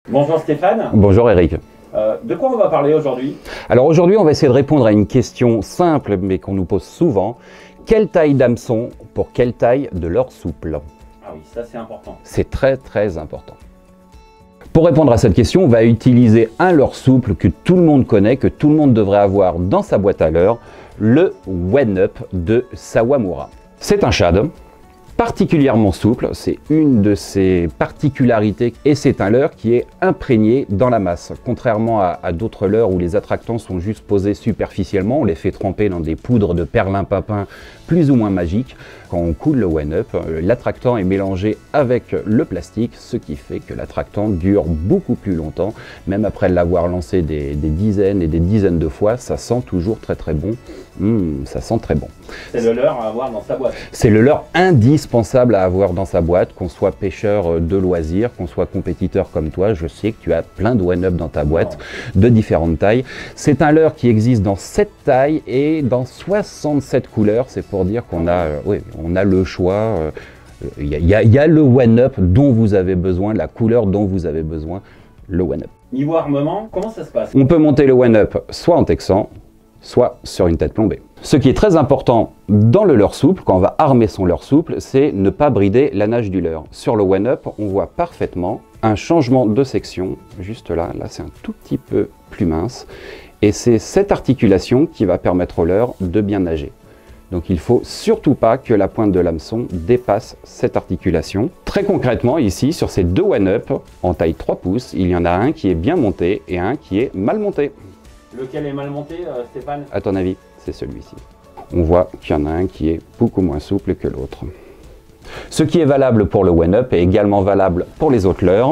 Bonjour Stéphane. Bonjour Eric. De quoi on va parler aujourd'hui? Alors aujourd'hui, on va essayer de répondre à une question simple, mais qu'on nous pose souvent. Quelle taille d'hameçon pour quelle taille de leurre souple? Ah oui, ça c'est important. C'est très important. Pour répondre à cette question, on va utiliser un leurre souple que tout le monde connaît, que tout le monde devrait avoir dans sa boîte à leurre, le One-Up de Sawamura. C'est un shad particulièrement souple, c'est une de ses particularités, et c'est un leurre qui est imprégné dans la masse. Contrairement à d'autres leurres où les attractants sont juste posés superficiellement, on les fait tremper dans des poudres de perlimpinpin plus ou moins magiques. Quand on coule le One-Up, l'attractant est mélangé avec le plastique, ce qui fait que l'attractant dure beaucoup plus longtemps. Même après l'avoir lancé des dizaines et des dizaines de fois, ça sent toujours très bon. Ça sent très bon. C'est le leurre à avoir dans sa boîte. C'est le leurre indispensable à avoir dans sa boîte, qu'on soit pêcheur de loisirs, qu'on soit compétiteur comme toi. Je sais que tu as plein de One-Up dans ta boîte, de différentes tailles. C'est un leurre qui existe dans 7 tailles et dans 67 couleurs. C'est pour dire qu'on a, on a le choix. Il y a le One-Up dont vous avez besoin, la couleur dont vous avez besoin, le One-Up. Niveau armement, comment ça se passe? On peut monter le One-Up soit en texan, soit sur une tête plombée. Ce qui est très important dans le leurre souple, quand on va armer son leurre souple, c'est ne pas brider la nage du leurre. Sur le One-Up, on voit parfaitement un changement de section, juste là, c'est un tout petit peu plus mince, et c'est cette articulation qui va permettre au leurre de bien nager. Donc il ne faut surtout pas que la pointe de l'hameçon dépasse cette articulation. Très concrètement, ici, sur ces deux One-Up, en taille 3 pouces, il y en a un qui est bien monté et un qui est mal monté. Lequel est mal monté, Stéphane? À ton avis, c'est celui-ci. On voit qu'il y en a un qui est beaucoup moins souple que l'autre. Ce qui est valable pour le One-Up est également valable pour les autres leurres.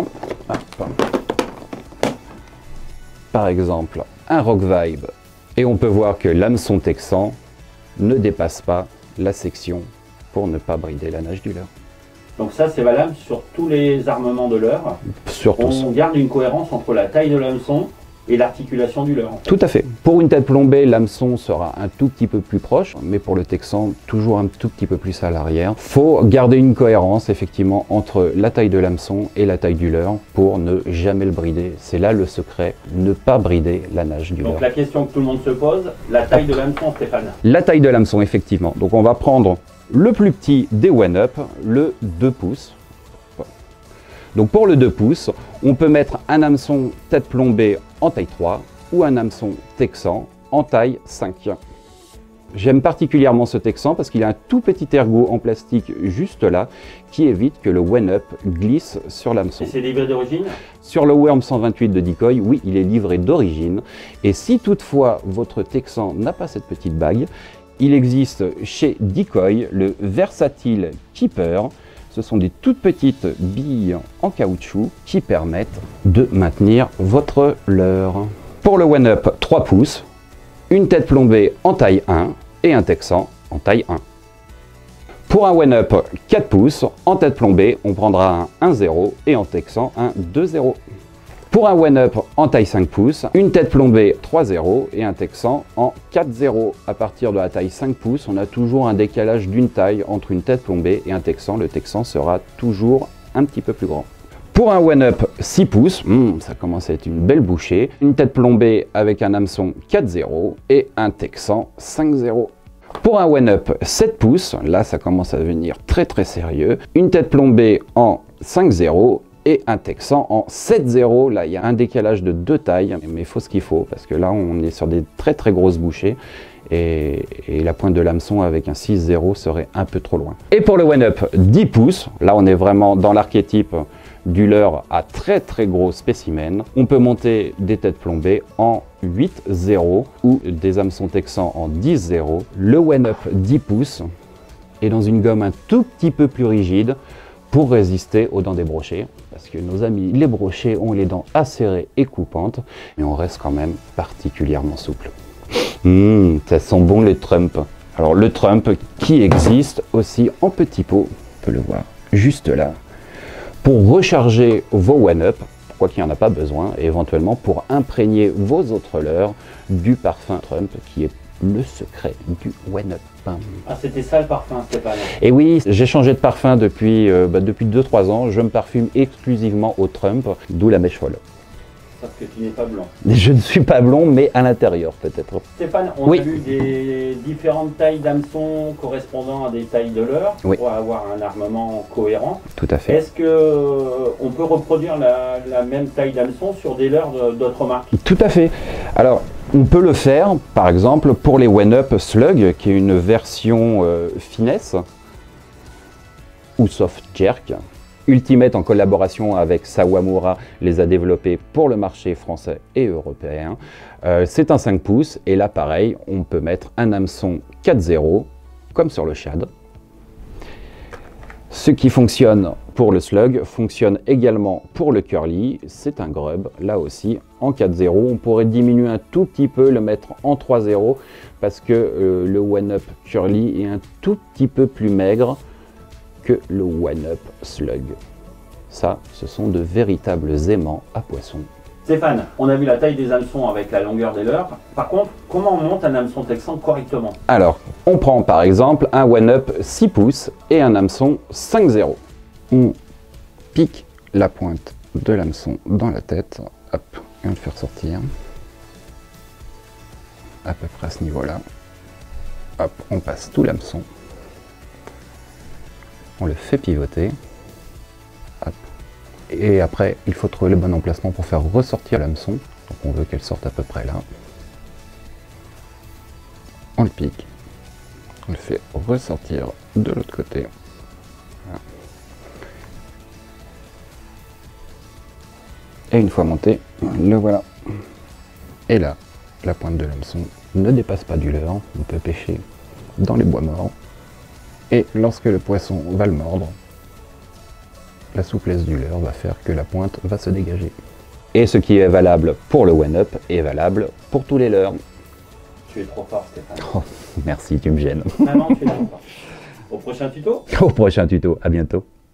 Par exemple, un Rock Vibe. Et on peut voir que l'hameçon texan ne dépasse pas la section pour ne pas brider la nage du leurre. Donc ça c'est valable sur tous les armements de leurre. On garde une cohérence entre la taille de l'hameçon et l'articulation du leurre. Tout à fait. Pour une tête plombée, l'hameçon sera un tout petit peu plus proche, mais pour le texan, toujours un tout petit peu plus à l'arrière. Il faut garder une cohérence, effectivement, entre la taille de l'hameçon et la taille du leurre pour ne jamais le brider. C'est là le secret, ne pas brider la nage du leurre. Donc la question que tout le monde se pose, la taille de l'hameçon, Stéphane? La taille de l'hameçon, effectivement. Donc on va prendre le plus petit des One-Up, le 2 pouces. Donc pour le 2 pouces, on peut mettre un hameçon tête plombée en taille 3 ou un hameçon texan en taille 5. J'aime particulièrement ce texan parce qu'il a un tout petit ergot en plastique juste là qui évite que le One-Up glisse sur l'hameçon. Et c'est livré d'origine? Sur le Worm 128 de Decoy, oui, il est livré d'origine. Et si toutefois votre texan n'a pas cette petite bague, il existe chez Decoy le Versatile Keeper. Ce sont des toutes petites billes en caoutchouc qui permettent de maintenir votre leurre. Pour le One-Up 3 pouces, une tête plombée en taille 1 et un texan en taille 1. Pour un One-Up 4 pouces, en tête plombée, on prendra un 1-0 et en texan un 2-0. Pour un One-Up en taille 5 pouces, une tête plombée 3-0 et un texan en 4-0. À partir de la taille 5 pouces, on a toujours un décalage d'une taille entre une tête plombée et un texan. Le texan sera toujours un petit peu plus grand. Pour un One-Up 6 pouces, ça commence à être une belle bouchée, une tête plombée avec un hameçon 4-0 et un texan 5-0. Pour un One-Up 7 pouces, là ça commence à devenir très sérieux, une tête plombée en 5-0 et un texan en 7-0. Là, il y a un décalage de 2 tailles, mais il faut ce qu'il faut, parce que là, on est sur des très grosses bouchées, et la pointe de l'hameçon avec un 6-0 serait un peu trop loin. Et pour le One-Up 10 pouces, là, on est vraiment dans l'archétype du leurre à très gros spécimen. On peut monter des têtes plombées en 8-0 ou des hameçons texans en 10-0. Le One-Up 10 pouces est dans une gomme un tout petit peu plus rigide, pour résister aux dents des brochets, parce que nos amis les brochets ont les dents acérées et coupantes, mais on reste quand même particulièrement souple. Ça sent bon le Trump. Alors le Trump qui existe aussi en petit pot, on peut le voir juste là, pour recharger vos One-Up, quoi qu'il n'y en a pas besoin, et éventuellement pour imprégner vos autres leurres du parfum Trump qui est le secret du One-Up. Ah, c'était ça le parfum, Stéphane? Et oui, j'ai changé de parfum depuis 2-3 ans. Je me parfume exclusivement au Trump, d'où la mèche folle. Sauf que tu n'es pas blond. Je ne suis pas blond, mais à l'intérieur peut-être. Stéphane, on a vu des différentes tailles d'hameçons correspondant à des tailles de leurre pour avoir un armement cohérent. Tout à fait. Est-ce qu'on peut reproduire la même taille d'hameçon sur des leurres d'autres marques? Tout à fait. Alors, on peut le faire, par exemple, pour les One-Up Slug, qui est une version finesse, ou soft jerk. Ultimate, en collaboration avec Sawamura, les a développés pour le marché français et européen. C'est un 5 pouces, et là, pareil, on peut mettre un hameçon 4.0, comme sur le Shad. Ce qui fonctionne pour le Slug fonctionne également pour le Curly. C'est un grub, là aussi, en 4.0. On pourrait diminuer un tout petit peu, le mettre en 3.0, parce que le One-Up Curly est un tout petit peu plus maigre que le One-Up Slug. Ça, ce sont de véritables aimants à poisson. Stéphane, on a vu la taille des hameçons avec la longueur des leurres. Par contre, comment on monte un hameçon texan correctement? Alors, on prend par exemple un One-Up 6 pouces et un hameçon 5.0. On pique la pointe de l'hameçon dans la tête, hop, et on le fait ressortir. À peu près à ce niveau-là. Hop, on passe tout l'hameçon. On le fait pivoter. Hop. Et après, il faut trouver le bon emplacement pour faire ressortir l'hameçon. Donc on veut qu'elle sorte à peu près là. On le pique. On le fait ressortir de l'autre côté. Voilà. Et une fois monté, le voilà. Et là, la pointe de l'hameçon ne dépasse pas du leurre. On peut pêcher dans les bois morts. Et lorsque le poisson va le mordre, la souplesse du leurre va faire que la pointe va se dégager. Et ce qui est valable pour le One-Up est valable pour tous les leurres. Tu es trop fort, Stéphane. Oh, merci, tu me gênes. Vraiment, tu es trop fort. Au prochain tuto. Au prochain tuto, à bientôt.